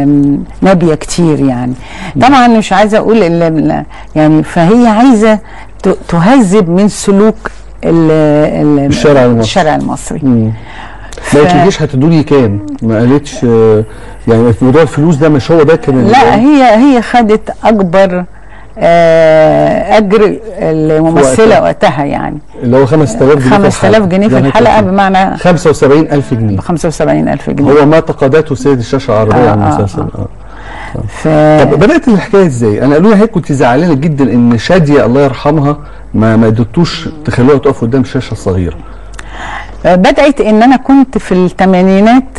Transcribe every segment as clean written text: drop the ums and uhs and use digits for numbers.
نابيه كتير يعني. طبعا مش عايزه اقول يعني فهي عايزه تهذب من سلوك الشارع المصري. ما قالتليش هتدولي كام؟ ما قالتش يعني موضوع الفلوس ده مش هو ده كان؟ لا، هي خدت اكبر اجر الممثله وقتها يعني، اللي هو 5000 جنيه 5000 جنيه في الحلقه، بمعنى 75000 جنيه. 75000 جنيه هو ما تقاضته سيد الشاشه العربيه عن المسلسل. طب بدات الحكايه ازاي؟ انا قالوا لي هيك كنت زعلانه جدا ان شاديه الله يرحمها ما قدرتوش تخلوها تقف قدام الشاشه الصغيره. بدأت ان انا كنت في الثمانينات،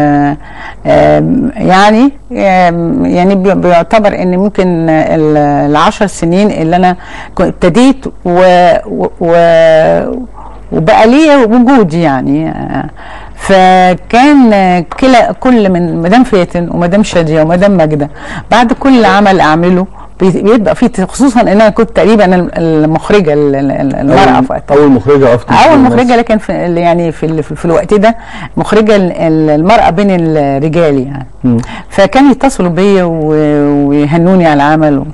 يعني بيعتبر ان ممكن ال10 سنين اللي انا ابتديت وبقى ليا وجود يعني. فكان كل من مدام فاتن ومدام شاديه ومدام ماجده بعد كل عمل اعمله بيبقى في، خصوصا ان انا كنت تقريبا المخرجه المرأة في وقتها، اول مخرجه لكن في الوقت ده مخرجه المرأة بين الرجال يعني. فكانوا يتصلوا بيا ويهنوني على العمل.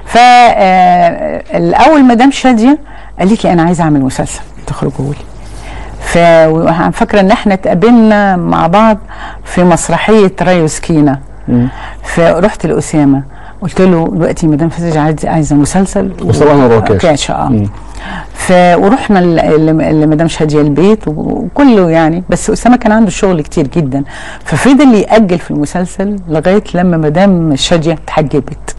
فالاول مدام شاديه قالت لي انا عايزه اعمل مسلسل تخرجوا لي. فاكره ان احنا اتقابلنا مع بعض في مسرحيه ري وسكينه. فرحت لاسامه قلت له دلوقتي مدام فاتن عايزه مسلسل وصراحه راكاش. ورحنا لمدام شاديه البيت وكله يعني، بس اسامه كان عنده شغل كتير جدا، ففضل يأجل في المسلسل لغايه لما مدام شاديه اتحجبت.